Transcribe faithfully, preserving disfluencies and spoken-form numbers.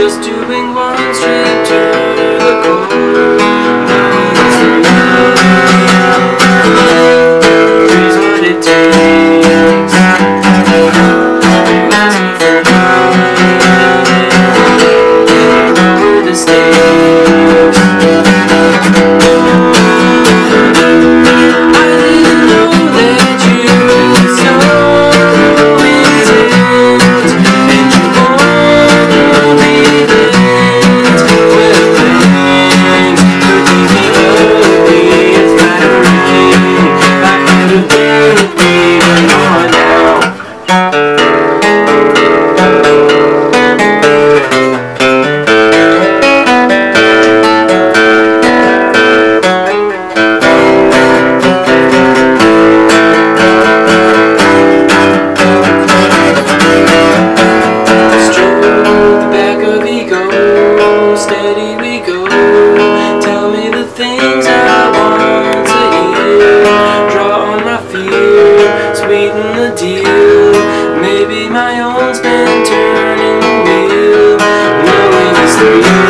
just doing one straight to the core. Now it's real. Here's what it takes. Lower the stakes. I didn't know that you were so intent, and you only meant well things. You're thinking of me, it's flattering. I could have been with me, but not now. Steady we go, tell me the things I want to hear. Draw on my fear, sweeten the deal. Maybe my own's been turning the wheel. Knowing it's the